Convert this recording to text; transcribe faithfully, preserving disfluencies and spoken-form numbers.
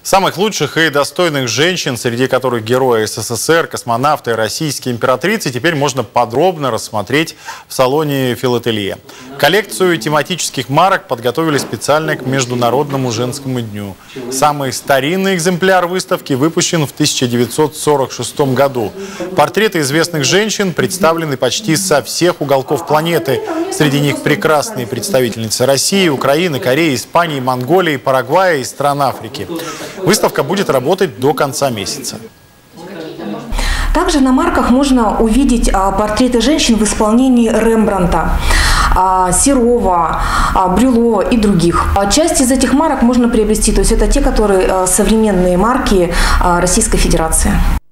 Самых лучших и достойных женщин, среди которых герои СССР, космонавты, российские императрицы, теперь можно подробно рассмотреть в салоне «Филателия». Коллекцию тематических марок подготовили специально к Международному женскому дню. Самый старинный экземпляр выставки выпущен в тысяча девятьсот сорок шестом году. Портреты известных женщин представлены почти со всех уголков планеты. Среди них прекрасные представительницы России, Украины, Кореи, Испании, Монголии, Парагвая и стран Африки. Выставка будет работать до конца месяца. Также на марках можно увидеть портреты женщин в исполнении Рембрандта, Серова, Брюлова и других. Часть из этих марок можно приобрести, то есть это те, которые современные марки Российской Федерации.